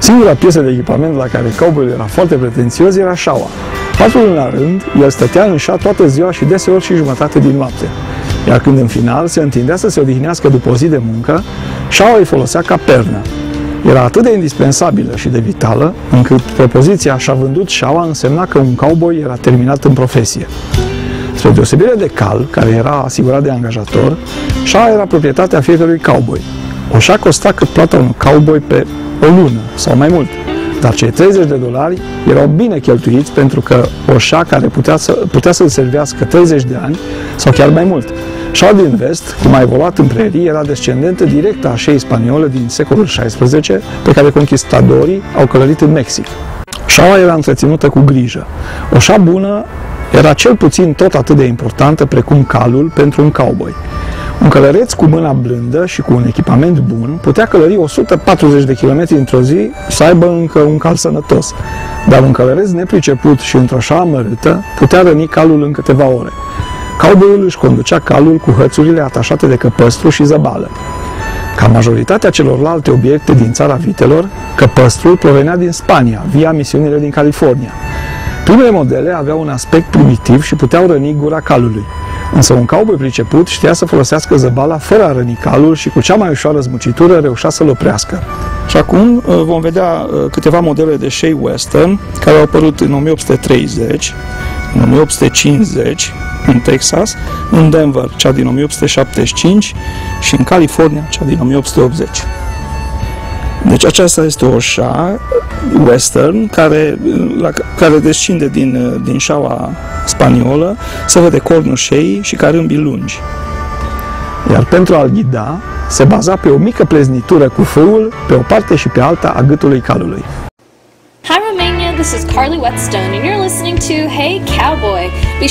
Singura piesă de echipament la care cowboyul era foarte pretențios era șaua. Patru la rând, el stătea în șa toată ziua și deseori și jumătate din noapte. Iar când în final se întindea să se odihnească după o zi de muncă, șaua îi folosea ca pernă. Era atât de indispensabilă și de vitală, încât propoziția "și-a vândut șaua" însemna că un cowboy era terminat în profesie. Spre deosebire de cal, care era asigurat de angajator, șaua era proprietatea fiecărui cowboy. O șa costa cât plata unui cowboy pe o lună sau mai mult, dar cei $30 erau bine cheltuiți pentru că o șa care putea să-l servească 30 de ani sau chiar mai mult. Șaua din vest, cum a evoluat în prerii, era descendentă directă a șeii spaniole din secolul XVI, pe care conquistadorii au călărit în Mexic. Șaua era întreținută cu grijă. O șa bună era cel puțin tot atât de importantă precum calul pentru un cowboy. Un călăreț cu mâna blândă și cu un echipament bun putea călări 140 de kilometri într-o zi să aibă încă un cal sănătos, dar un călăreț nepriceput și într-o șa amărâtă putea răni calul în câteva ore. Cowboyul își conducea calul cu hățurile atașate de căpăstru și zăbală. Ca majoritatea celorlalte obiecte din țara vitelor, căpăstrul provenea din Spania, via misiunile din California. Primele modele aveau un aspect primitiv și puteau răni gura calului, însă un cowboy priceput știa să folosească zăbala fără a răni calul și cu cea mai ușoară zmucitură reușea să-l oprească. Și acum vom vedea câteva modele de șei western care au apărut în 1830, în 1850 în Texas, în Denver cea din 1875 și în California cea din 1880. Deci aceasta este o șa western care descinde din șaua spaniolă, se vede cornul șeii și carâmbii lungi. Iar pentru a-l ghida, se baza pe o mică pleznitură cu fâul pe o parte și pe alta a gâtului calului. Hi Romania, this is Carly Whetstone and you're listening to Hey Cowboy.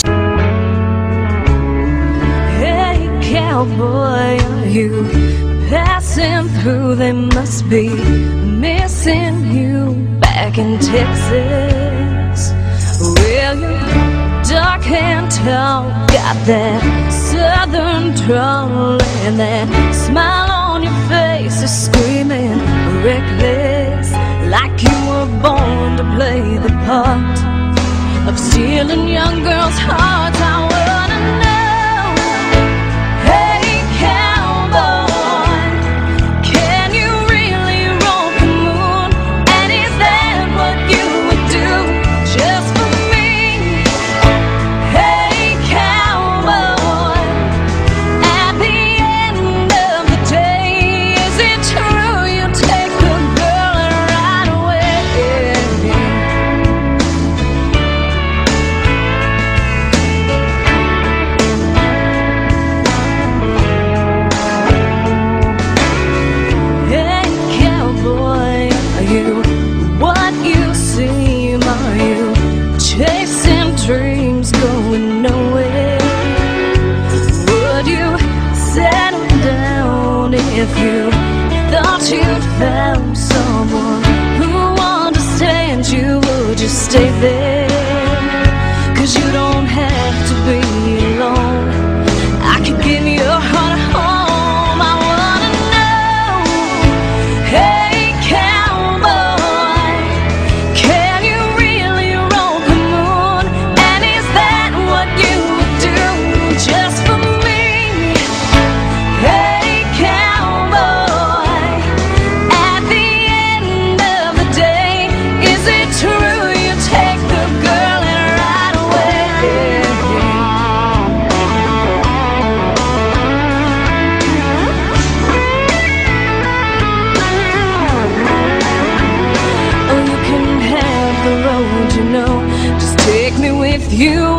Hey cowboy, are you passing through? They must be missing you back in Texas. Well, you're dark and tall, got that southern drawl, and that smile on your face is screaming reckless, like you were born to play the part of stealing young girls' hearts. I wanna know, hey cowboy, can you really roll the moon? And is that what you would do just for me? Hey cowboy, at the end of the day, is it true you take the girl and ride away? Hey cowboy, are you what you seem? Are you chasing dreams going nowhere? Would you settle down if you thought you'd found someone who understands you? Would you stay there? 'Cause you don't have to be alone. I could give your heart a home. I wanna know, hey cowboy, can you really roll the moon? And is that what you would do just for me? Hey cowboy, at the end of the day, is it true you take the girl and ride away? Oh, you can have the road, you know, just take me with you.